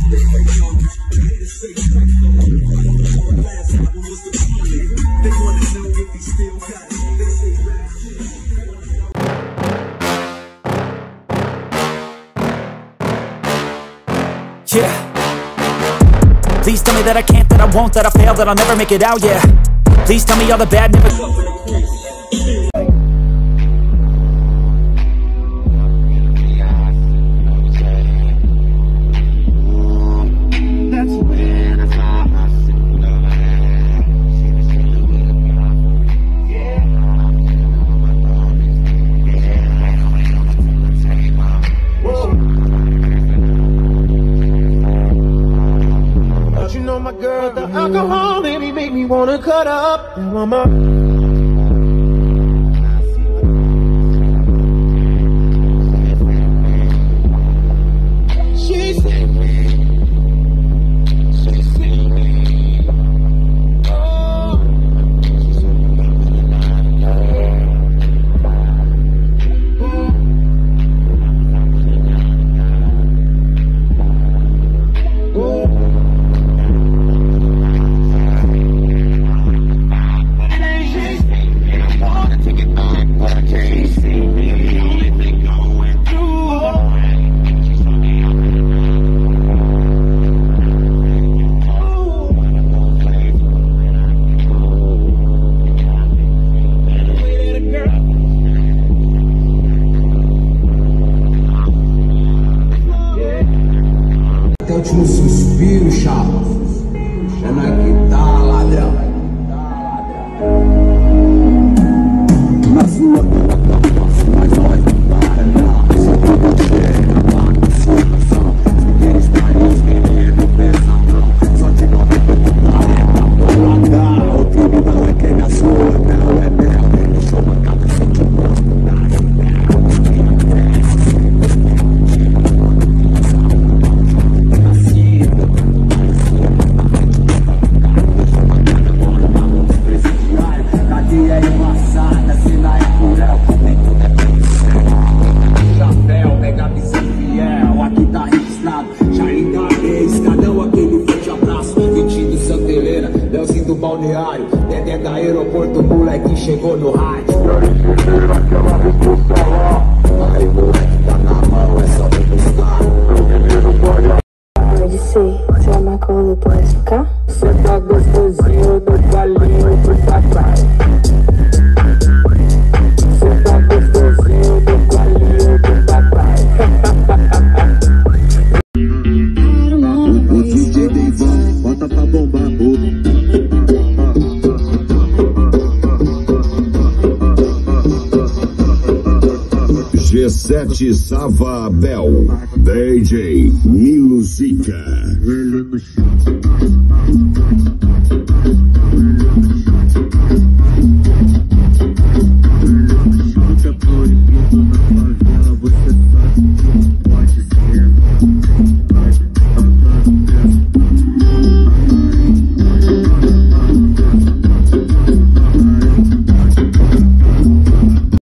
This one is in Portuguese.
Yeah. Please tell me that I can't, that I won't, that I fail, that I'll never make it out, yeah. Please tell me all the bad never. My girl, the alcohol, baby, make me wanna cut up. Mama. She's até o último suspiro, chapa. É na que tá, ladrão. Na sua mas nós não para, não. Só tudo chega, participação. Ninguém está inscrito, pensa não. Só te nota boladão. O time não é quem é sua, não é meu. Eu sou uma cabeça de balneário, Dedé da aeroporto, moleque chegou no rádio. E aí, chegueira, aquela resposta lá. Aí, moleque, tá na mão, é só me buscar. Meu menino pode. Pode ser, se a Macaulay pode ficar? Cê tá gostosinho no galinho do papai. Cê tá gostosinho no galinho do papai. O DJ Deivão, bota pra bombar, G7 Sava Bel, DJ Nilo Zica.